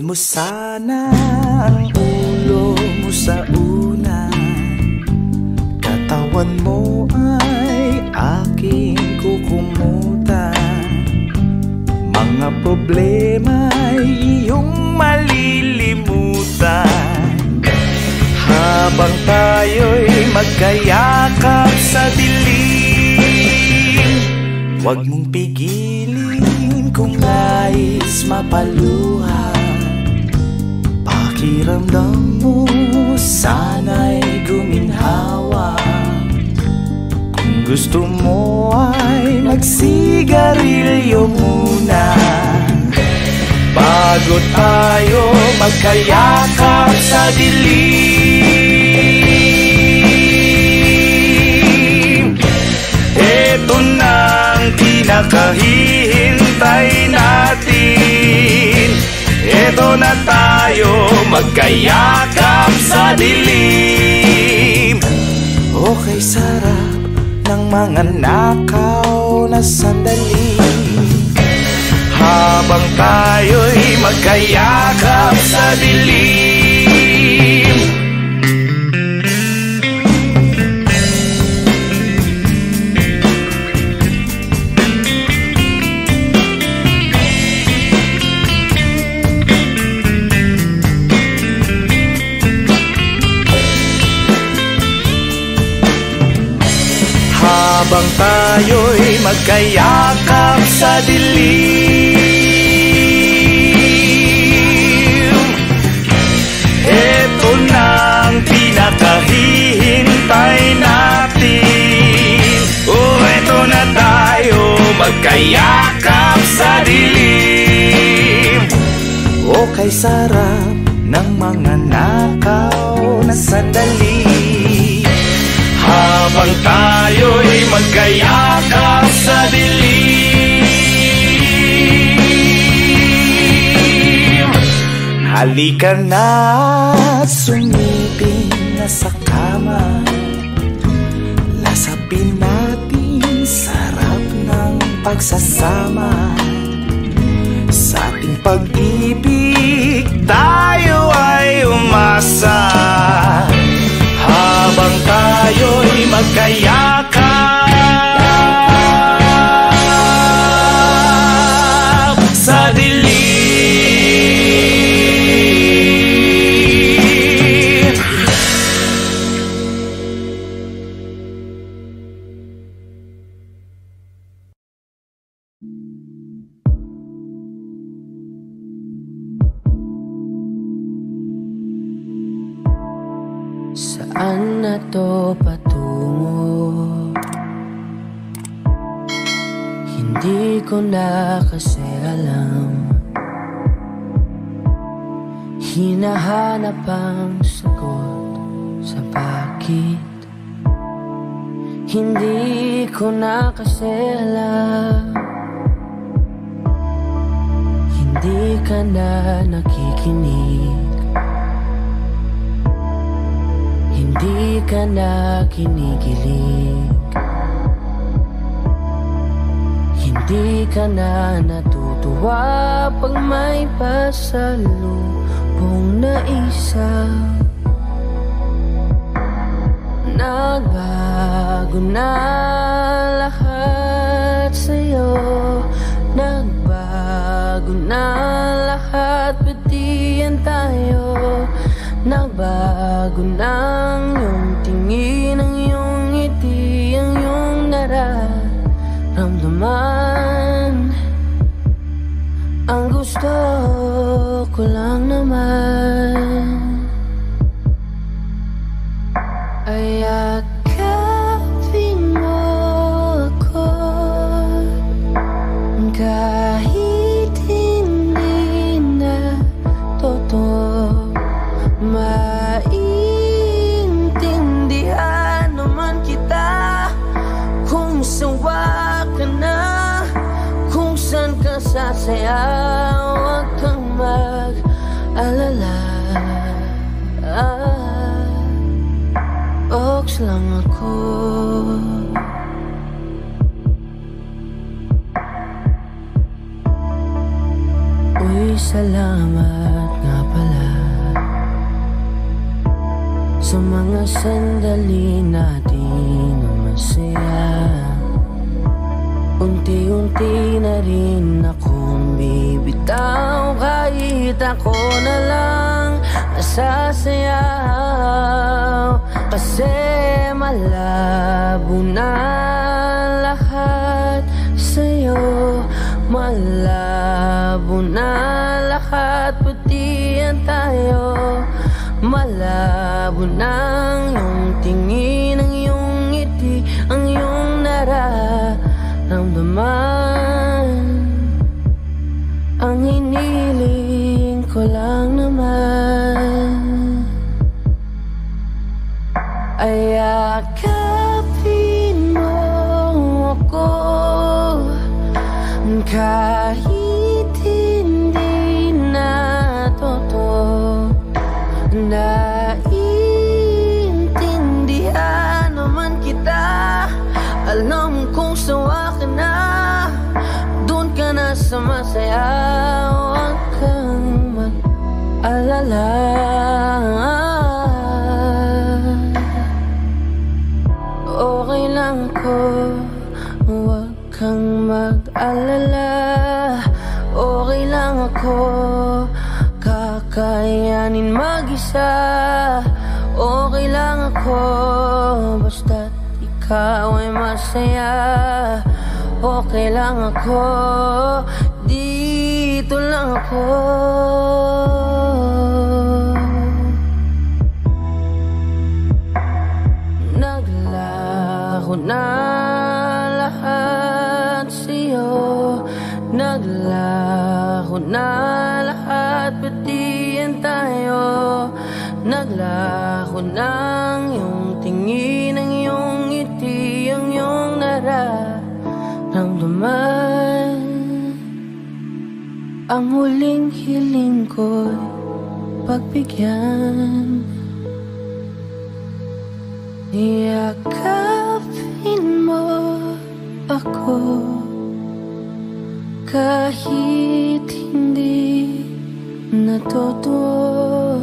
mo sana ang ulo mo sa unan, katawan mo ay aking kukumutan. Mga problema ay iyong malilimutan. Habang tayo'y magkayakap sa dilim, huwag mong pigilin kung nais mapaluha. Pakiramdam mo sana'y guminhawa. Kung gusto mo ay magsigarilyo muna bago tayo magkayakap sa dilim. Ito na ang pinakahihintay natin. Ito na tayo magkayakap sa dilim. Okay, sarap ng mga nakaw na sandali. Habang tayo'y magkayakap sa dilim. Habang tayo'y magkayakap sa dilim, eto na ang pinakahihintay natin. Oh, eto na tayo magkayakap sa dilim. Okay, sarap ng mga nakaw na sandali. Habang tayo'y magkayakap sa dilim, halika na at sumiping na sa kama. Lasapin natin sarap ng pagsasama. Sa ating pag-ibig tayo ay umasa. Habang tayo'y magkayakap sa dilim. Saan na to patungo? Hindi ko na kasi alam. Hinahanap ang sagot sa bakit. Hindi ko na kasi alam. Hindi ka na nakikinig. Hindi ka na kinikilig. Hindi ka na natutuwa pag may pasalubong na isa. Nagbago na lahat sa'yo. Nagbago na lahat, patiyan tayo. Nagbago na ang iyong tingin, ang iyong ngiti, ang iyong nararamdaman. Ang gusto ko lang naman ay yakapin mo ako kahit hindi na totoo. Maintindihan naman kita kung sawa ka na, kung saan ka sasaya. Huwag kang mag-alala. Oks lang ako. Uy, salamat pala sa mga sandali natin na masaya. Unti-unti na rin akong bibitaw, kahit ako na lang nasasayaw. Kasi malabo na lahat sa'yo, malabo na lahat, pati yan tayo. Malabo nang iyong tingin, ang iyong ngiti, ang iyong nararamdaman. Ang hiniling ko lang naman ay yakapin mo ako, kahit hindi na totoo. Naiintindihan naman kita, alam kong sawa ka na, doon ka na sa masaya. Huwag kang mag-alala, okay lang ako. Huwag kang mag-alala, okay lang ako. Kakayanin mag-isa, okay lang ako. Basta't ikaw ay masaya, okay lang ako. Dito lang ako. Naglaho na lahat sa'yo, naglaho na lahat, pati yan tayo. Naglaho ng iyong tingin, ang iyong ngiti, ang iyong nararamdaman. Ang huling hiling ko'y pagbigyan, yakapin mo ako, kahit hindi na totoo.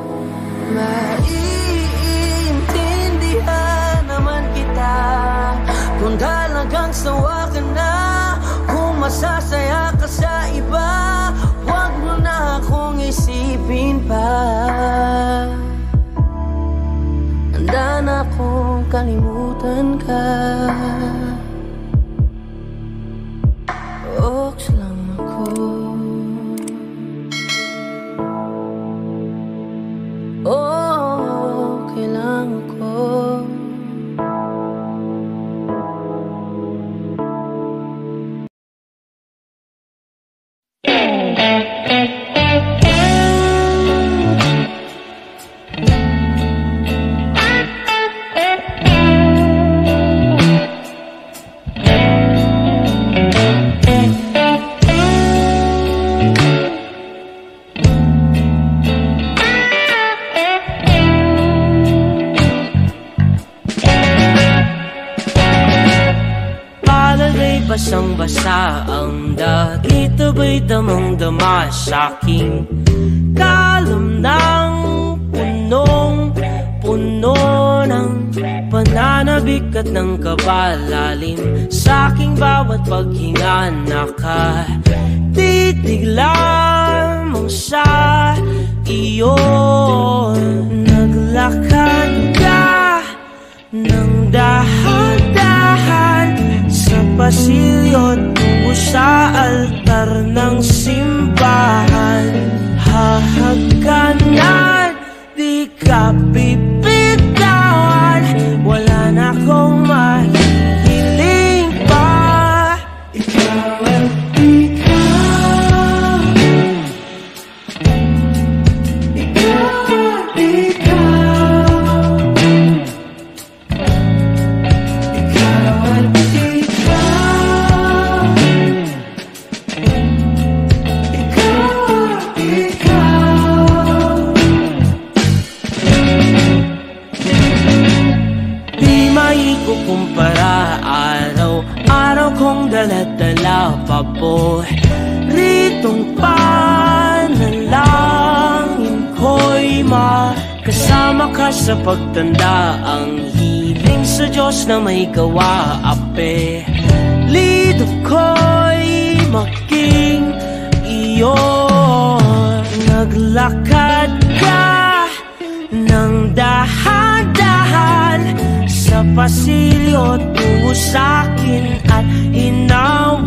Maiintindihan naman kita kung talagang sawa ka na, kung masasaya ka sa iba. Huwag mo na akong isipin pa, handa na akong kalimutan ka. Oks lang ako, okay lang ako. Basang-basa ang dagit, aba'y damang-dama sa'king kalam ng punong-puno ng pananabik at ng kabalalim. Sa'king bawat paghinga nakatitig lamang sa iyo. Naglakad ka ng dahan-dahan sa pasilyo tungo sa altar ng simbahan. Hahagkanan, di ka bibitawan, wala na akong mahihiling pa. Ikaw at ikaw, ikaw at ikaw, ikaw at kumpara, araw-araw kong dala-dala pa po ritong panalangin. makasama ka sa pagtanda. Ang hiling sa Diyos na may gawa. Apelido ko'y maging iyo. Naglakad ka ng dahan-dahan sa pasilyo tungo sa'kin at hinawa